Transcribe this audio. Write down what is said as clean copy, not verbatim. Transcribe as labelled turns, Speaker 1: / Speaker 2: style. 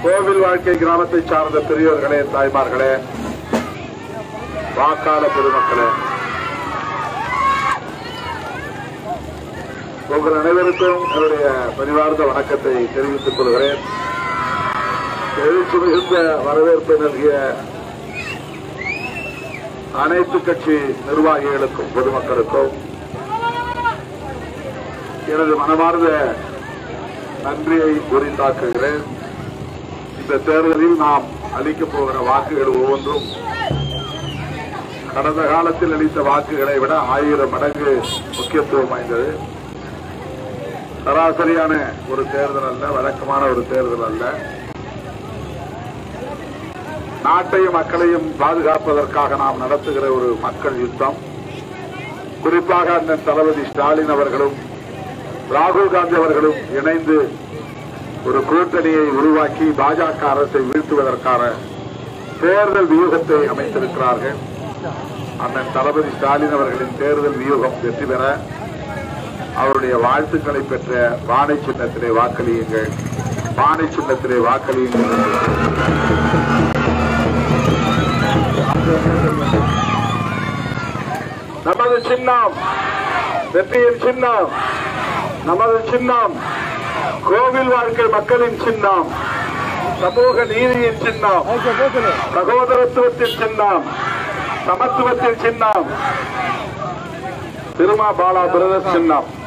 Speaker 1: கோவில் வாழ்க்கை கிராமத்தை சார்ந்த பெரியோர்களே, தாய்மார்களே, வாக்காள பெருமக்களே, உங்கள் அனைவருக்கும் என்னுடைய பணிவார்ந்த வணக்கத்தை தெரிவித்துக் கொள்கிறேன். எழுச்சி மிகுந்த வரவேற்பை நல்கிய அனைத்து கட்சி நிர்வாகிகளுக்கும் பொதுமக்களுக்கும் எனது மனமார்ந்த நன்றியை உரித்தாக்குகிறேன். இந்த தேர்தலில் நாம் அளிக்கப் போகிற வாக்குகள் ஒவ்வொன்றும் கடந்த காலத்தில் அளித்த வாக்குகளை விட 1000 மடங்கு முக்கியத்துவம் வாய்ந்தது. சராசரியான ஒரு தேர்தல் அல்ல, வழக்கமான ஒரு தேர்தல் அல்ல. நாட்டையும் மக்களையும் பாதுகாப்பதற்காக நாம் நடத்துகிற ஒரு மக்கள் யுத்தம். குறிப்பாக அண்ணன் தளபதி ஸ்டாலின் அவர்களும் ராகுல் காந்தி அவர்களும் இணைந்து ஒரு கூட்டணியை உருவாக்கி பாஜக அரசை வீழ்த்துவதற்கான தேர்தல் வியூகத்தை அமைத்திருக்கிறார்கள். அண்ணன் தளபதி ஸ்டாலின் அவர்களின் தேர்தல் வியூகம் வெற்றி பெற அவருடைய வாழ்த்துக்களை பெற்ற பானை சின்னத்திலே வாக்களியுங்கள், பானை சின்னத்திலே வாக்களியுங்கள். நமது சின்னம் வெற்றியின் சின்னம், நமது சின்னம் கோவில் வாழ்க்கை மக்களின் சின்னம், சமூக நீதியின் சின்னம், சகோதரத்துவத்தின் சின்னம், சமத்துவத்தின் சின்னம், திருமா பாலா பிரதர்ஸ் சின்னம்.